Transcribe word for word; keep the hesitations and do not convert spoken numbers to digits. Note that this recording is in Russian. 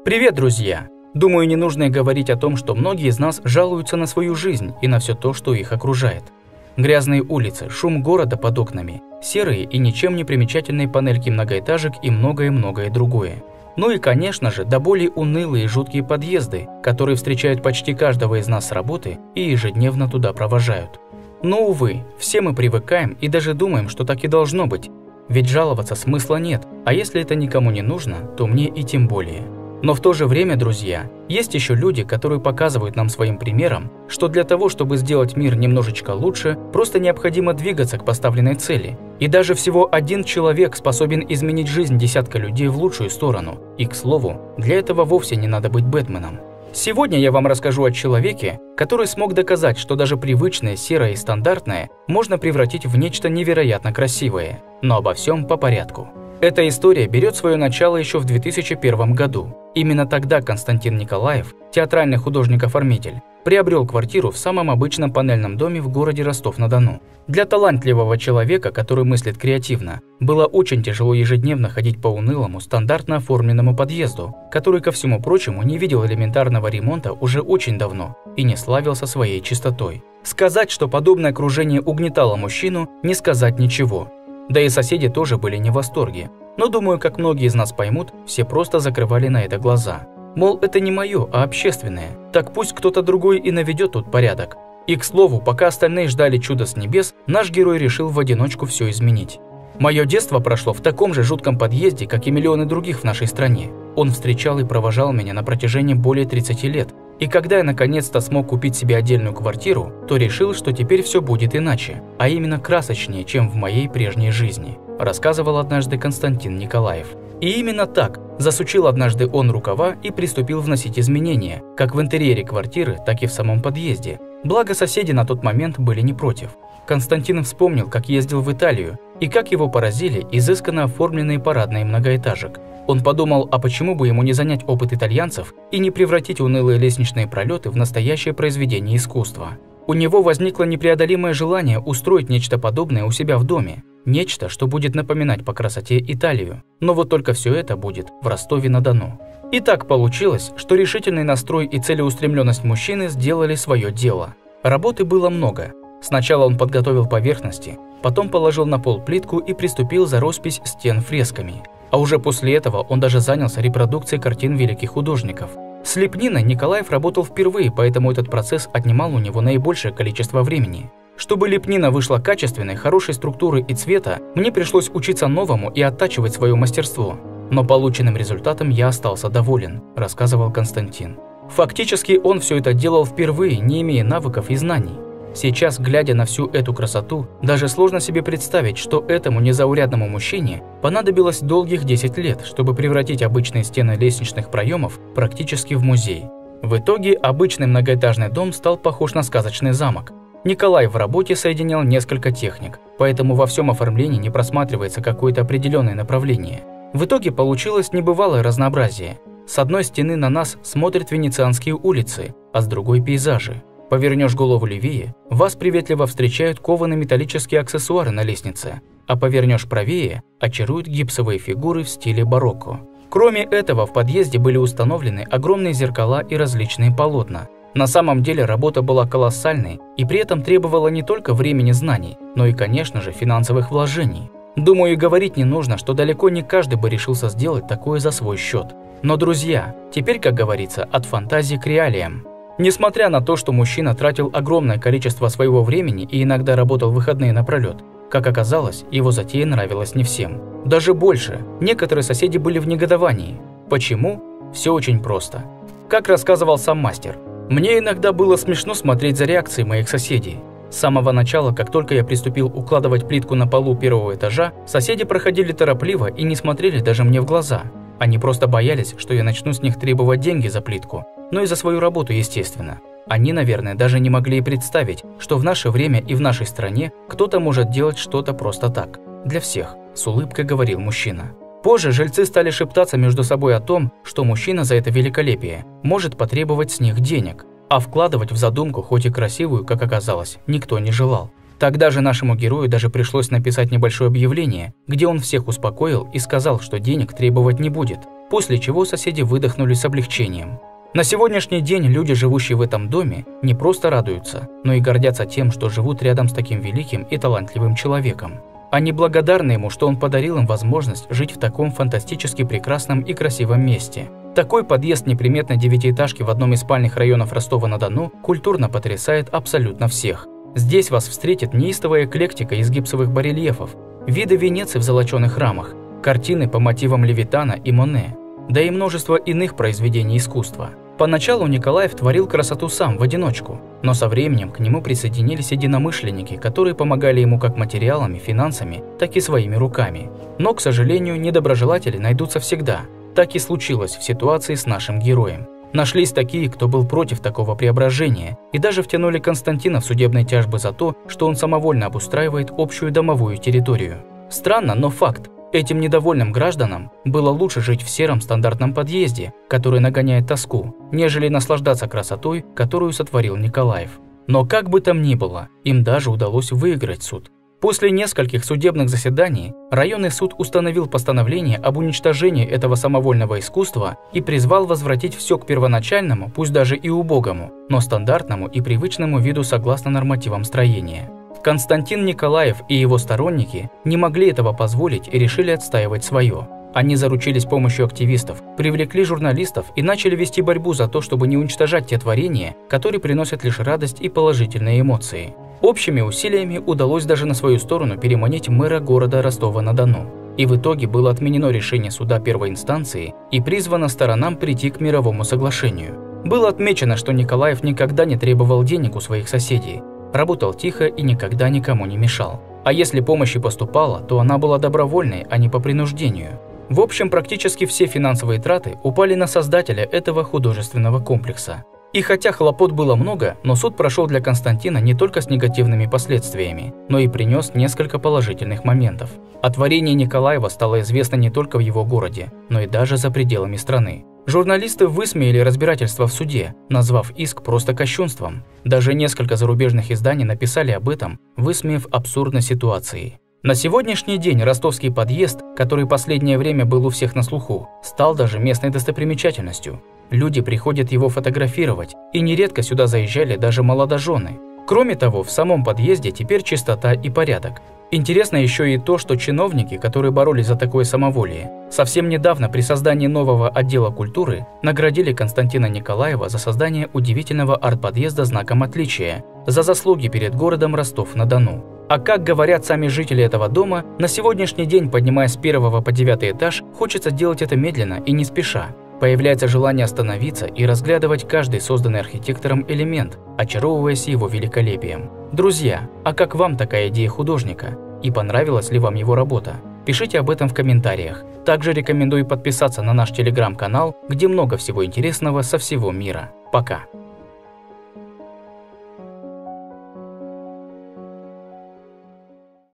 Привет, друзья! Думаю, не нужно и говорить о том, что многие из нас жалуются на свою жизнь и на все то, что их окружает. Грязные улицы, шум города под окнами, серые и ничем не примечательные панельки многоэтажек и многое-многое другое. Ну и, конечно же, до боли унылые и жуткие подъезды, которые встречают почти каждого из нас с работы и ежедневно туда провожают. Но, увы, все мы привыкаем и даже думаем, что так и должно быть. Ведь жаловаться смысла нет, а если это никому не нужно, то мне и тем более. Но в то же время, друзья, есть еще люди, которые показывают нам своим примером, что для того, чтобы сделать мир немножечко лучше, просто необходимо двигаться к поставленной цели. И даже всего один человек способен изменить жизнь десятка людей в лучшую сторону. И, к слову, для этого вовсе не надо быть Бэтменом. Сегодня я вам расскажу о человеке, который смог доказать, что даже привычное, серое и стандартное можно превратить в нечто невероятно красивое. Но обо всем по порядку. Эта история берет свое начало еще в две тысячи первом году. Именно тогда Константин Николаев, театральный художник-оформитель, приобрел квартиру в самом обычном панельном доме в городе Ростов-на-Дону. Для талантливого человека, который мыслит креативно, было очень тяжело ежедневно ходить по унылому, стандартно оформленному подъезду, который, ко всему прочему, не видел элементарного ремонта уже очень давно и не славился своей чистотой. Сказать, что подобное окружение угнетало мужчину, не сказать ничего. Да и соседи тоже были не в восторге. Но думаю, как многие из нас поймут, все просто закрывали на это глаза. Мол, это не мое, а общественное. Так пусть кто-то другой и наведет тут порядок. И, к слову, пока остальные ждали чуда с небес, наш герой решил в одиночку все изменить. Мое детство прошло в таком же жутком подъезде, как и миллионы других в нашей стране. Он встречал и провожал меня на протяжении более тридцати лет. И когда я наконец-то смог купить себе отдельную квартиру, то решил, что теперь все будет иначе, а именно красочнее, чем в моей прежней жизни, рассказывал однажды Константин Николаев. И именно так засучил однажды он рукава и приступил вносить изменения, как в интерьере квартиры, так и в самом подъезде. Благо соседи на тот момент были не против. Константин вспомнил, как ездил в Италию и как его поразили изысканно оформленные парадные многоэтажек. Он подумал, а почему бы ему не занять опыт итальянцев и не превратить унылые лестничные пролеты в настоящее произведение искусства. У него возникло непреодолимое желание устроить нечто подобное у себя в доме. Нечто, что будет напоминать по красоте Италию. Но вот только все это будет в Ростове-на-Дону. И так получилось, что решительный настрой и целеустремленность мужчины сделали свое дело. Работы было много. Сначала он подготовил поверхности, потом положил на пол плитку и приступил за роспись стен фресками. А уже после этого он даже занялся репродукцией картин великих художников. С лепниной Николаев работал впервые, поэтому этот процесс отнимал у него наибольшее количество времени. Чтобы лепнина вышла качественной, хорошей структуры и цвета, мне пришлось учиться новому и оттачивать свое мастерство. Но полученным результатом я остался доволен, рассказывал Константин. Фактически он все это делал впервые, не имея навыков и знаний. Сейчас, глядя на всю эту красоту, даже сложно себе представить, что этому незаурядному мужчине понадобилось долгих десять лет, чтобы превратить обычные стены лестничных проемов практически в музей. В итоге обычный многоэтажный дом стал похож на сказочный замок. Николай в работе соединял несколько техник, поэтому во всем оформлении не просматривается какое-то определенное направление. В итоге получилось небывалое разнообразие. С одной стены на нас смотрят венецианские улицы, а с другой – пейзажи. Повернешь голову левее, вас приветливо встречают кованые металлические аксессуары на лестнице, а повернешь правее, очаруют гипсовые фигуры в стиле барокко. Кроме этого, в подъезде были установлены огромные зеркала и различные полотна. На самом деле работа была колоссальной и при этом требовала не только времени знаний, но и, конечно же, финансовых вложений. Думаю, и говорить не нужно, что далеко не каждый бы решился сделать такое за свой счет. Но, друзья, теперь, как говорится, от фантазии к реалиям. Несмотря на то, что мужчина тратил огромное количество своего времени и иногда работал в выходные напролет, как оказалось, его затея нравилась не всем. Даже больше, некоторые соседи были в негодовании. Почему? Все очень просто. Как рассказывал сам мастер, мне иногда было смешно смотреть за реакцией моих соседей. С самого начала, как только я приступил укладывать плитку на полу первого этажа, соседи проходили торопливо и не смотрели даже мне в глаза. Они просто боялись, что я начну с них требовать деньги за плитку. Но и за свою работу, естественно. Они, наверное, даже не могли и представить, что в наше время и в нашей стране кто-то может делать что-то просто так. Для всех, с улыбкой говорил мужчина. Позже жильцы стали шептаться между собой о том, что мужчина за это великолепие может потребовать с них денег, а вкладывать в задумку, хоть и красивую, как оказалось, никто не желал. Тогда же нашему герою даже пришлось написать небольшое объявление, где он всех успокоил и сказал, что денег требовать не будет. после чего соседи выдохнули с облегчением. На сегодняшний день люди, живущие в этом доме, не просто радуются, но и гордятся тем, что живут рядом с таким великим и талантливым человеком. Они благодарны ему, что он подарил им возможность жить в таком фантастически прекрасном и красивом месте. Такой подъезд неприметной девятиэтажки в одном из спальных районов Ростова-на-Дону культурно потрясает абсолютно всех. Здесь вас встретит неистовая эклектика из гипсовых барельефов, виды Венеции в золоченых рамах, картины по мотивам Левитана и Моне, да и множество иных произведений искусства. Поначалу Николаев творил красоту сам, в одиночку, но со временем к нему присоединились единомышленники, которые помогали ему как материалами, финансами, так и своими руками. Но, к сожалению, недоброжелатели найдутся всегда. Так и случилось в ситуации с нашим героем. Нашлись такие, кто был против такого преображения, и даже втянули Константина в судебные тяжбы за то, что он самовольно обустраивает общую домовую территорию. Странно, но факт. Этим недовольным гражданам было лучше жить в сером стандартном подъезде, который нагоняет тоску, нежели наслаждаться красотой, которую сотворил Николаев. Но как бы там ни было, им даже удалось выиграть суд. После нескольких судебных заседаний районный суд установил постановление об уничтожении этого самовольного искусства и призвал возвратить все к первоначальному, пусть даже и убогому, но стандартному и привычному виду согласно нормативам строения. Константин Николаев и его сторонники не могли этого позволить и решили отстаивать свое. Они заручились помощью активистов, привлекли журналистов и начали вести борьбу за то, чтобы не уничтожать те творения, которые приносят лишь радость и положительные эмоции. Общими усилиями удалось даже на свою сторону переманить мэра города Ростова-на-Дону. И в итоге было отменено решение суда первой инстанции и призвано сторонам прийти к мировому соглашению. Было отмечено, что Николаев никогда не требовал денег у своих соседей, работал тихо и никогда никому не мешал. А если помощь и поступала, то она была добровольной, а не по принуждению. В общем, практически все финансовые траты упали на создателя этого художественного комплекса. И хотя хлопот было много, но суд прошел для Константина не только с негативными последствиями, но и принес несколько положительных моментов. О творении Николаева стало известно не только в его городе, но и даже за пределами страны. Журналисты высмеяли разбирательство в суде, назвав иск просто кощунством. Даже несколько зарубежных изданий написали об этом, высмеяв абсурдность ситуации. На сегодняшний день ростовский подъезд, который последнее время был у всех на слуху, стал даже местной достопримечательностью. Люди приходят его фотографировать, и нередко сюда заезжали даже молодожены. Кроме того, в самом подъезде теперь чистота и порядок. Интересно еще и то, что чиновники, которые боролись за такое самоволие, совсем недавно при создании нового отдела культуры наградили Константина Николаева за создание удивительного арт-подъезда знаком отличия, за заслуги перед городом Ростов-на-Дону. А как говорят сами жители этого дома, на сегодняшний день, поднимаясь с первого по девятый этаж, хочется делать это медленно и не спеша. Появляется желание остановиться и разглядывать каждый созданный архитектором элемент, очаровываясь его великолепием. Друзья, а как вам такая идея художника? И понравилась ли вам его работа? Пишите об этом в комментариях. Также рекомендую подписаться на наш телеграм-канал, где много всего интересного со всего мира. Пока!